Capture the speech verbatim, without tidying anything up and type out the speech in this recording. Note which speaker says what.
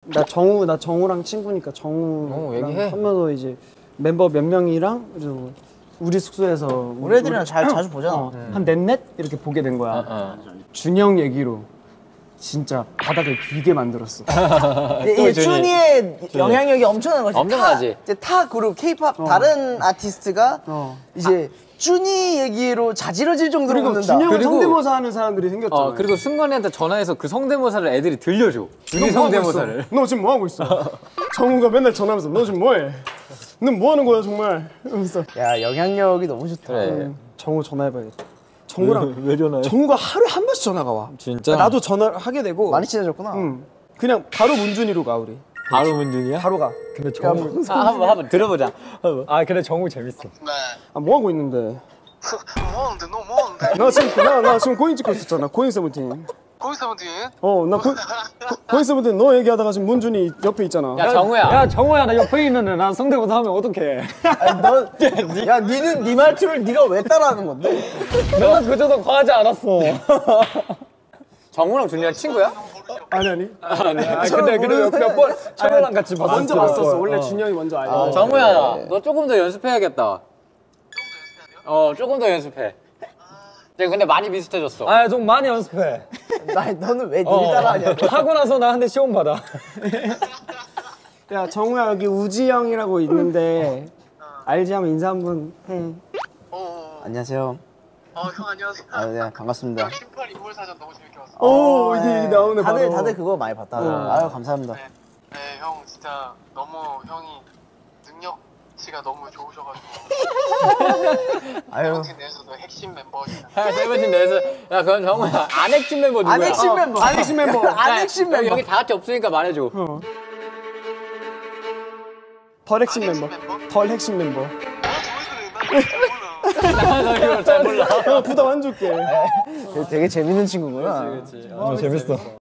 Speaker 1: 나 정우 나 정우랑 친구니까 정우랑 하면서 이제 멤버 몇 명이랑 그리고 우리 숙소에서
Speaker 2: 우리 애들이랑 잘 자주 보잖아.
Speaker 1: 어, 음. 한 넷넷 이렇게 보게 된 거야. 어, 어. 준영 얘기로 진짜 바닥을 길게 만들었어.
Speaker 2: 이 준이의 영향력이 엄청난 거지.
Speaker 3: 엄청나지.
Speaker 2: 이제 타 그룹 K-팝 어. 다른 아티스트가 어. 이제 아. 준이 얘기로 자지러질 정도로
Speaker 1: 그리고 준영을 성대모사 하는 사람들이 생겼잖아.
Speaker 3: 어, 그리고 승관이한테 전화해서 그 성대모사를 애들이 들려줘. 준이 성대모사를.
Speaker 1: 너 지금 뭐 하고 있어? 정우가 맨날 전화하면서 너 지금 뭐해? 너 뭐 하는 거야 정말? 이러면서.
Speaker 2: 야 영향력이 너무 좋다.
Speaker 1: 그래. 응. 정우 전화해봐야겠다. 정우랑
Speaker 3: 왜, 왜 전화해?
Speaker 1: 정우가 하루에 한 번씩 전화가 와.
Speaker 3: 진짜?
Speaker 1: 나도 전화를 하게 되고.
Speaker 2: 많이 친해졌구나.
Speaker 1: 응. 그냥 바로 문준이로 가 우리.
Speaker 3: 바로 문준이야?
Speaker 1: 바로 가.
Speaker 3: 근데 정우 아, 한번 한번 들어보자. 아 근데 정우 재밌어.
Speaker 4: 네.
Speaker 1: 아 뭐 하고 있는데?
Speaker 4: 뭐 하는데 너 뭐 하는데?
Speaker 1: 나 지금 나, 나 지금 고잉 찍고 있었잖아. 고잉 세븐틴.
Speaker 4: 고잉 세븐틴?
Speaker 1: 어, 나 고, 고잉 세븐틴 너 얘기하다가 지금 문준이 옆에 있잖아.
Speaker 3: 야 정우야.
Speaker 5: 야 정우야 나 옆에 있는데 난 성대모사 하면 어떡해?
Speaker 2: 아니, 너, 야 니는 네 말투를 네가 왜 따라하는 건데?
Speaker 5: 너는 그저도 과하지 않았어.
Speaker 3: 정우랑 준이랑 친구야?
Speaker 1: 아니 아니.
Speaker 5: 아니. 아, 근데 그래도 몇번 철호랑 같이 봤었어.
Speaker 1: 먼저 봤었어. 원래 어. 준영이 먼저 알고.
Speaker 3: 어, 정우야, 네. 너 조금 더 연습해야겠다. 어, 조금 더 연습해. 근데 많이 비슷해졌어.
Speaker 5: 아, 좀 많이 연습해.
Speaker 2: 나 너는 왜 니를
Speaker 5: 어,
Speaker 2: 따라하냐?
Speaker 5: 하고 나서 나한테 시험 받아.
Speaker 1: 야, 정우야 여기 우지 형이라고 있는데 알지 하면 인사 한번 해.
Speaker 4: 어.
Speaker 2: 안녕하세요.
Speaker 4: 어, 형 안녕하세요.
Speaker 2: 아, 네, 반갑습니다.
Speaker 4: 신팔 인물 사전 너무 재밌게 봤어.
Speaker 1: 오, 이제 나오네
Speaker 2: 다들
Speaker 1: 바로.
Speaker 2: 다들 그거 많이 봤다. 어. 아유, 감사합니다.
Speaker 4: 네, 네, 형 진짜 너무 형이 능력치가 너무 좋으셔가지고.
Speaker 2: 아유.
Speaker 4: 세븐틴 내에서도 핵심 멤버시다.
Speaker 3: 야, 세븐틴 내에서 야, 그럼 정우야 안 핵심 멤버 누구야?
Speaker 2: 안 핵심 멤버.
Speaker 1: 안 핵심 멤버.
Speaker 2: 안 핵심 멤버.
Speaker 3: 여기 다 같이 없으니까 말해줘.
Speaker 1: 어. 덜 핵심 멤버. 덜 핵심 멤버.
Speaker 3: 나 이걸 잘 몰라.
Speaker 1: 어, 부담 안 줄게.
Speaker 2: 되게 재밌는 친구구나.
Speaker 3: 그렇지, 그렇지.
Speaker 5: 어, 재밌어.